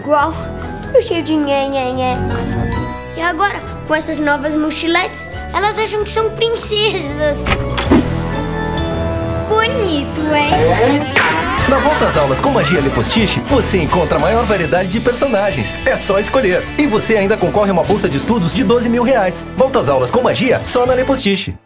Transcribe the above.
igual, tudo cheio de nhe. E agora, com essas novas mochiletes, elas acham que são princesas. Bonito, hein? Na Volta às Aulas com Magia Lepostiche, você encontra a maior variedade de personagens. É só escolher. E você ainda concorre a uma bolsa de estudos de R$12.000. Volta às Aulas com Magia, só na Lepostiche.